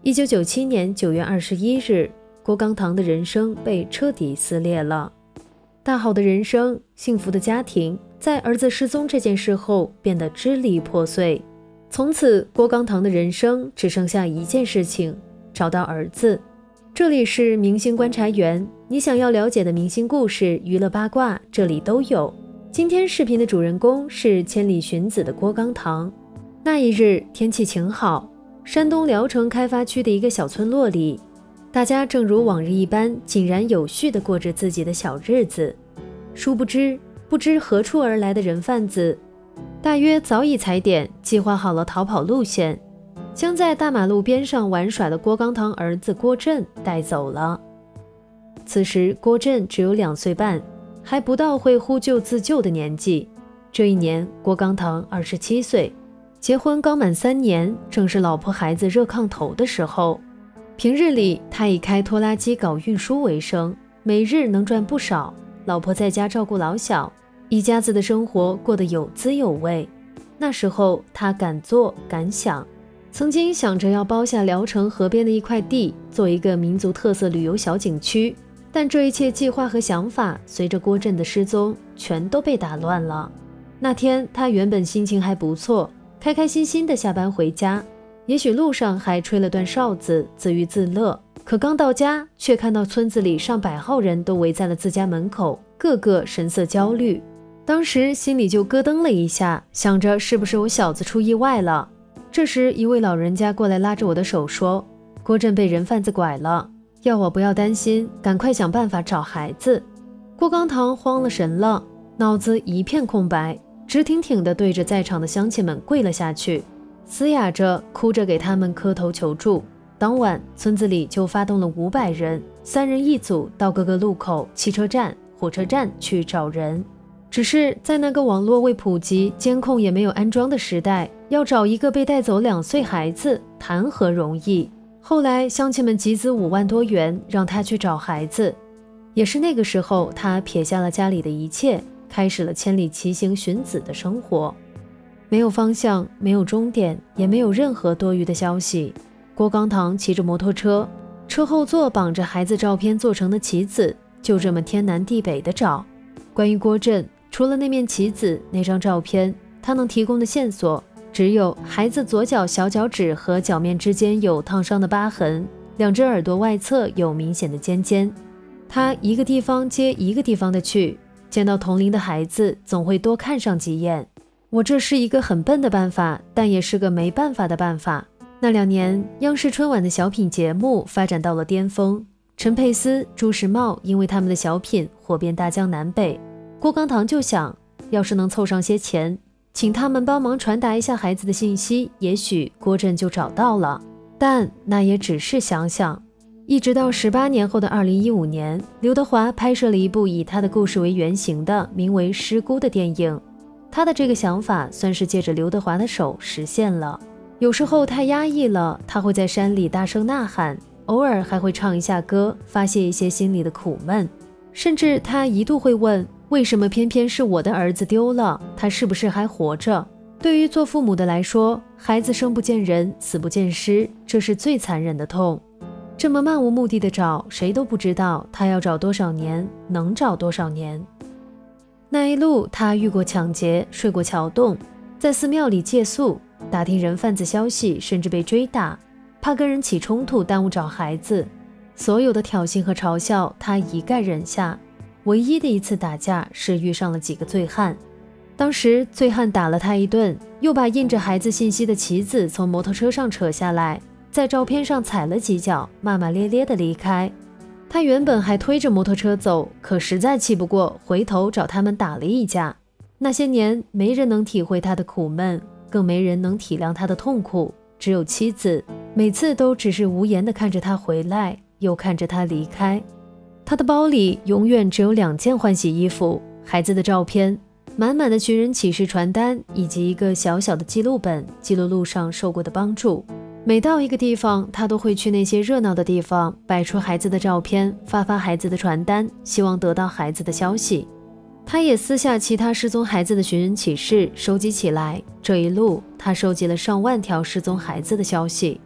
1997年9月21日，郭刚堂的人生被彻底撕裂了。大好的人生，幸福的家庭，在儿子失踪这件事后变得支离破碎。从此，郭刚堂的人生只剩下一件事情：找到儿子。这里是明星观察员，你想要了解的明星故事、娱乐八卦，这里都有。今天视频的主人公是千里寻子的郭刚堂。那一日，天气晴好，山东聊城开发区的一个小村落里，大家正如往日一般井然有序地过着自己的小日子。殊不知，不知何处而来的人贩子，大约早已踩点，计划好了逃跑路线，将在大马路边上玩耍的郭刚堂儿子郭振带走了。此时郭振只有2岁半，还不到会呼救自救的年纪。这一年，郭刚堂27岁，结婚刚满3年，正是老婆孩子热炕头的时候。平日里，他以开拖拉机搞运输为生，每日能赚不少。老婆在家照顾老小，一家子的生活过得有滋有味。那时候他敢做敢想，曾经想着要包下聊城河边的一块地，做一个民族特色旅游小景区。但这一切计划和想法，随着郭振的失踪，全都被打乱了。那天他原本心情还不错，开开心心地下班回家，也许路上还吹了段哨子，自娱自乐。可刚到家，却看到村子里上百号人都围在了自家门口，个个神色焦虑。当时心里就咯噔了一下，想着是不是我小子出意外了。这时一位老人家过来拉着我的手说，郭振被人贩子拐了，要我不要担心，赶快想办法找孩子。郭刚堂慌了神了，脑子一片空白，直挺挺地对着在场的乡亲们跪了下去，嘶哑着哭着给他们磕头求助。当晚村子里就发动了500人，3人一组，到各个路口、汽车站、火车站去找人。只是在那个网络未普及、监控也没有安装的时代，要找一个被带走2岁孩子，谈何容易。后来乡亲们集资5万多元，让他去找孩子。也是那个时候，他撇下了家里的一切，开始了千里骑行寻子的生活。没有方向，没有终点，也没有任何多余的消息。郭刚堂骑着摩托车，车后座绑着孩子照片做成的旗子，就这么天南地北的找。关于郭振，除了那面旗子、那张照片，他能提供的线索只有孩子左脚小脚趾和脚面之间有烫伤的疤痕，2只耳朵外侧有明显的尖尖。他一个地方接一个地方的去，见到同龄的孩子总会多看上几眼。我这是一个很笨的办法，但也是个没办法的办法。那2年，央视春晚的小品节目发展到了巅峰，陈佩斯、朱时茂因为他们的小品火遍大江南北。郭刚堂就想，要是能凑上些钱，请他们帮忙传达一下孩子的信息，也许郭振就找到了。但那也只是想想。一直到18年后的2015年，刘德华拍摄了一部以他的故事为原型的名为《失孤》的电影。他的这个想法算是借着刘德华的手实现了。有时候太压抑了，他会在山里大声呐喊，偶尔还会唱一下歌，发泄一些心里的苦闷。甚至他一度会问，为什么偏偏是我的儿子丢了，他是不是还活着？对于做父母的来说，孩子生不见人，死不见尸，这是最残忍的痛。这么漫无目的的找，谁都不知道他要找多少年，能找多少年。那一路他遇过抢劫，睡过桥洞，在寺庙里借宿，打听人贩子消息，甚至被追打，怕跟人起冲突耽误找孩子。所有的挑衅和嘲笑他一概忍下，唯一的一次打架是遇上了几个醉汉。当时醉汉打了他一顿，又把印着孩子信息的旗子从摩托车上扯下来，在照片上踩了几脚，骂骂咧咧地离开。他原本还推着摩托车走，可实在气不过，回头找他们打了一架。那些年没人能体会他的苦闷，更没人能体谅他的痛苦，只有妻子，每次都只是无言地看着他回来，又看着他离开。他的包里永远只有2件换洗衣服、孩子的照片、满满的寻人启事传单，以及一个小小的记录本，记录路上受过的帮助。每到一个地方，他都会去那些热闹的地方，摆出孩子的照片，发孩子的传单，希望得到孩子的消息。他也撕下其他失踪孩子的寻人启事，收集起来。这一路，他收集了上万条失踪孩子的消息。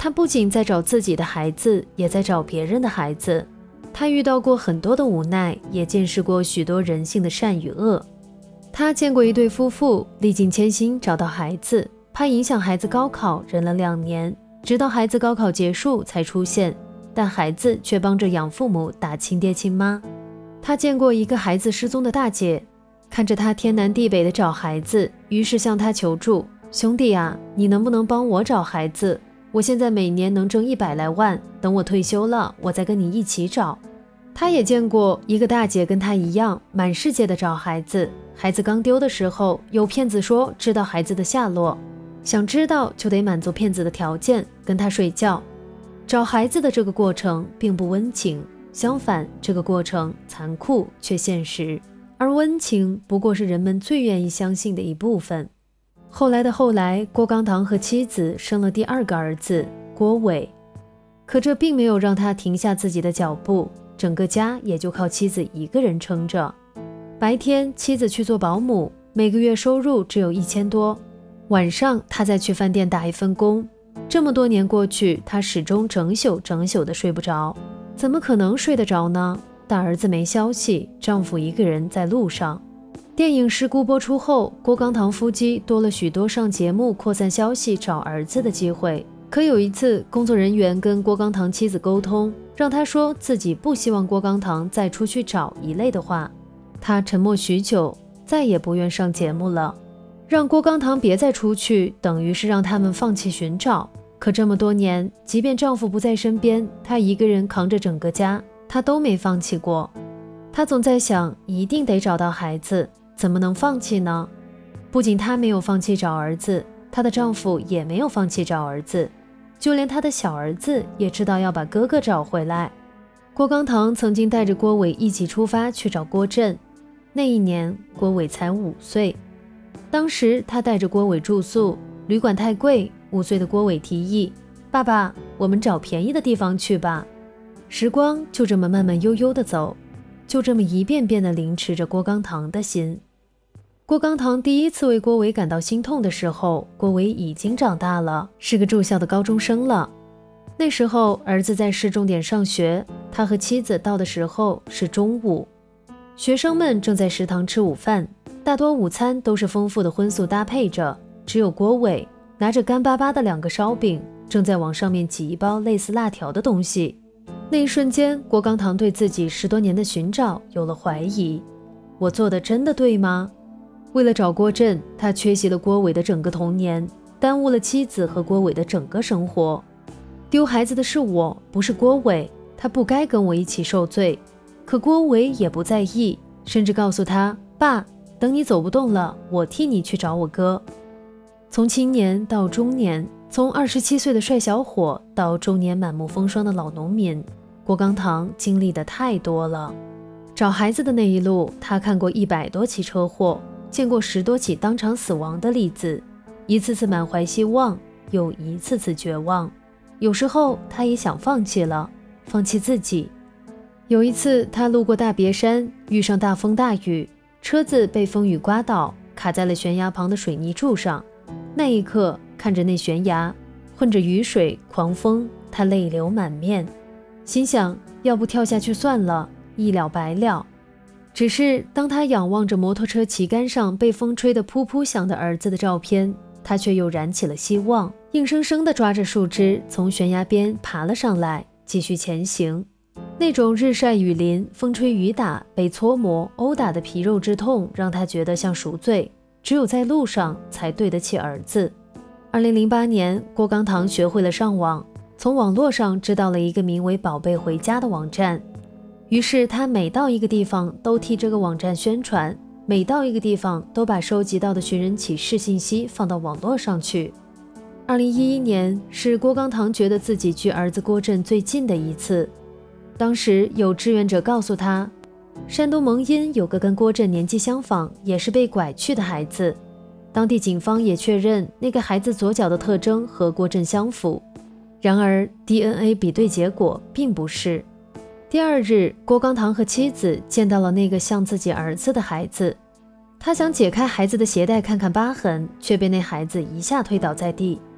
他不仅在找自己的孩子，也在找别人的孩子。他遇到过很多的无奈，也见识过许多人性的善与恶。他见过一对夫妇历尽艰辛找到孩子，怕影响孩子高考，忍了2年，直到孩子高考结束才出现，但孩子却帮着养父母打亲爹亲妈。他见过一个孩子失踪的大姐，看着他天南地北的找孩子，于是向他求助：兄弟啊，你能不能帮我找孩子？我现在每年能挣100来万，等我退休了，我再跟你一起找。他也见过一个大姐跟他一样，满世界的找孩子。孩子刚丢的时候，有骗子说知道孩子的下落，想知道就得满足骗子的条件，跟他睡觉。找孩子的这个过程并不温情，相反，这个过程残酷却现实，而温情不过是人们最愿意相信的一部分。后来的后来，郭刚堂和妻子生了第2个儿子郭伟，可这并没有让他停下自己的脚步，整个家也就靠妻子一个人撑着。白天妻子去做保姆，每个月收入只有1000多，晚上他再去饭店打一份工。这么多年过去，他始终整宿的睡不着。怎么可能睡得着呢？大儿子没消息，丈夫一个人在路上。电影《失孤》播出后，郭刚堂夫妻多了许多上节目扩散消息找儿子的机会。可有一次，工作人员跟郭刚堂妻子沟通，让他说自己不希望郭刚堂再出去找一类的话。他沉默许久，再也不愿上节目了。让郭刚堂别再出去，等于是让他们放弃寻找。可这么多年，即便丈夫不在身边，她一个人扛着整个家，她都没放弃过。她总在想，一定得找到孩子，怎么能放弃呢？不仅她没有放弃找儿子，她的丈夫也没有放弃找儿子，就连她的小儿子也知道要把哥哥找回来。郭刚堂曾经带着郭伟一起出发去找郭震，那一年郭伟才5岁。当时他带着郭伟住宿，旅馆太贵，5岁的郭伟提议：爸爸，我们找便宜的地方去吧。时光就这么慢慢悠悠地走，就这么一遍遍地凌迟着郭刚堂的心。郭刚堂第一次为郭伟感到心痛的时候，郭伟已经长大了，是个住校的高中生了。那时候儿子在市重点上学，他和妻子到的时候是中午。学生们正在食堂吃午饭，大多午餐都是丰富的荤素搭配着，只有郭伟拿着干巴巴的2个烧饼，正在往上面挤一包类似辣条的东西。那一瞬间，郭刚堂对自己10多年的寻找有了怀疑：我做的真的对吗？为了找郭震，他缺席了郭伟的整个童年，耽误了妻子和郭伟的整个生活。丢孩子的是我，不是郭伟，他不该跟我一起受罪。可郭伟也不在意，甚至告诉他：爸，等你走不动了，我替你去找我哥。从青年到中年，从27岁的帅小伙到中年满目风霜的老农民，郭刚堂经历的太多了。找孩子的那一路，他看过100多起车祸，见过10多起当场死亡的例子，一次次满怀希望，又一次次绝望。有时候他也想放弃了，放弃自己。有一次他路过大别山，遇上大风大雨，车子被风雨刮倒，卡在了悬崖旁的水泥柱上。那一刻，看着那悬崖，混着雨水狂风，他泪流满面，心想要不跳下去算了，一了百了。只是当他仰望着摩托车旗杆上被风吹得噗噗响的儿子的照片，他却又燃起了希望，硬生生地抓着树枝从悬崖边爬了上来，继续前行。那种日晒雨淋、风吹雨打、被搓磨、殴打的皮肉之痛，让他觉得像赎罪。只有在路上才对得起儿子。2008年，郭刚堂学会了上网，从网络上知道了一个名为“宝贝回家”的网站。于是他每到一个地方都替这个网站宣传，每到一个地方都把收集到的寻人启事信息放到网络上去。2011年是郭刚堂觉得自己距儿子郭震最近的一次。当时有志愿者告诉他，山东蒙阴有个跟郭震年纪相仿，也是被拐去的孩子。当地警方也确认那个孩子左脚的特征和郭震相符，然而 DNA 比对结果并不是。第2日，郭刚堂和妻子见到了那个像自己儿子的孩子，他想解开孩子的鞋带看看疤痕，却被那孩子一下推倒在地。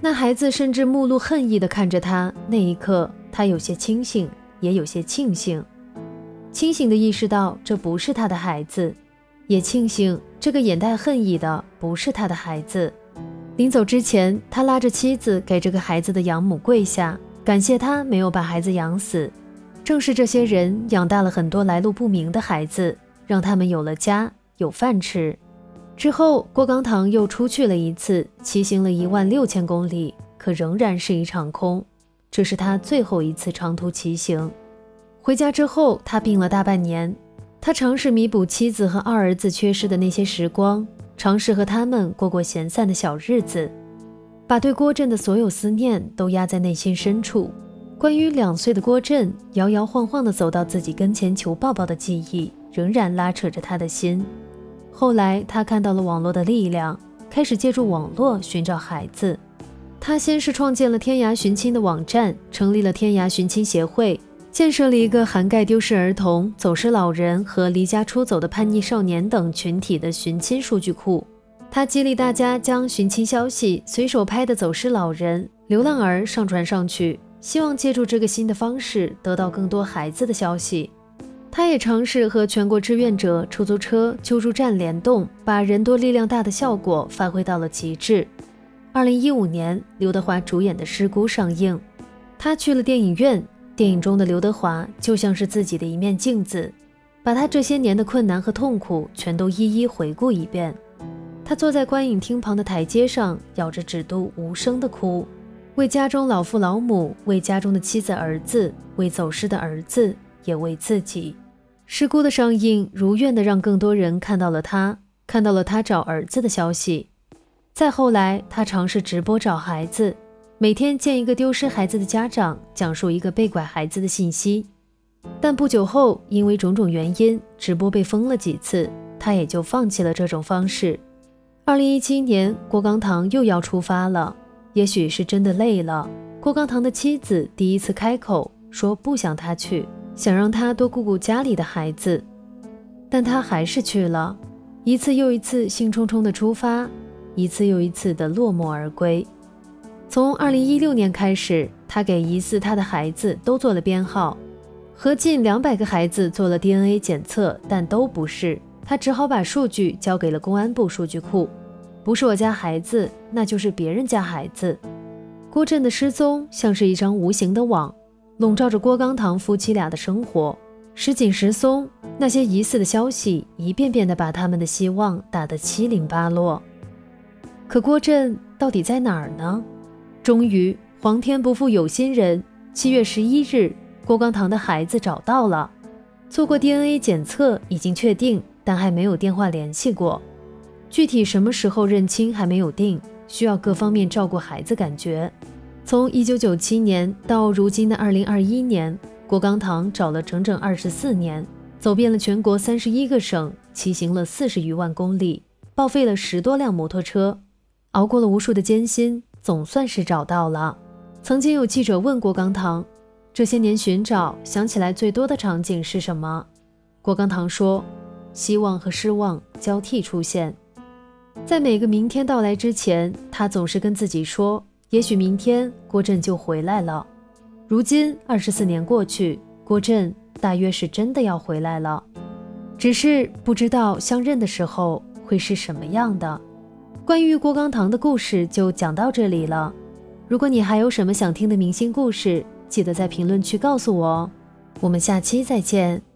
那孩子甚至目露恨意地看着他，那一刻他有些清醒，也有些庆幸。清醒地意识到这不是他的孩子，也庆幸这个眼带恨意的不是他的孩子。临走之前，他拉着妻子给这个孩子的养母跪下，感谢他没有把孩子养死。正是这些人养大了很多来路不明的孩子，让他们有了家，有饭吃。之后郭刚堂又出去了一次，骑行了16000公里，可仍然是一场空。这是他最后一次长途骑行。回家之后，他病了大半年。他尝试弥补妻子和2儿子缺失的那些时光，尝试和他们过过闲散的小日子，把对郭震的所有思念都压在内心深处。关于2岁的郭震摇摇晃晃地走到自己跟前求抱抱的记忆，仍然拉扯着他的心。后来他看到了网络的力量，开始借助网络寻找孩子。他先是创建了天涯寻亲的网站，成立了天涯寻亲协会，建设了一个涵盖丢失儿童、走失老人和离家出走的叛逆少年等群体的寻亲数据库。他激励大家将寻亲消息、随手拍的走失老人、流浪儿上传上去，希望借助这个新的方式得到更多孩子的消息。他也尝试和全国志愿者、出租车、救助站联动，把人多力量大的效果发挥到了极致。2015年，刘德华主演的《师姑》上映，他去了电影院。电影中的刘德华就像是自己的一面镜子，把他这些年的困难和痛苦全都一一回顾一遍。他坐在观影厅旁的台阶上，咬着指肚无声地哭，为家中老父老母，为家中的妻子儿子，为走失的儿子，也为自己。师姑的上映如愿地让更多人看到了他找儿子的消息。再后来，他尝试直播找孩子，每天见一个丢失孩子的家长，讲述一个被拐孩子的信息。但不久后，因为种种原因，直播被封了几次，他也就放弃了这种方式。2017年，郭刚堂又要出发了，也许是真的累了。郭刚堂的妻子第一次开口说不想他去，想让他多顾顾家里的孩子，但他还是去了。一次又一次兴冲冲的出发，一次又一次的落寞而归。从2016年开始，他给疑似他的孩子都做了编号，和近200个孩子做了 DNA 检测，但都不是。他只好把数据交给了公安部数据库，不是我家孩子，那就是别人家孩子。郭震的失踪像是一张无形的网，笼罩着郭刚堂夫妻俩的生活，时紧时松。那些疑似的消息一遍遍地把他们的希望打得七零八落。可郭震到底在哪儿呢？终于，皇天不负有心人，7月11日，郭刚堂的孩子找到了。做过 DNA 检测已经确定，但还没有电话联系过。具体什么时候认亲还没有定，需要各方面照顾孩子感觉。从1997年到如今的2021年，郭刚堂找了整整24年，走遍了全国31个省，骑行了40余万公里，报废了10多辆摩托车，熬过了无数的艰辛，总算是找到了。曾经有记者问郭刚堂，这些年寻找想起来最多的场景是什么？郭刚堂说，希望和失望交替出现。在每个明天到来之前，他总是跟自己说，也许明天郭震就回来了。如今24年过去，郭震大约是真的要回来了，只是不知道相认的时候会是什么样的。关于郭刚堂的故事就讲到这里了。如果你还有什么想听的明星故事，记得在评论区告诉我哦。我们下期再见。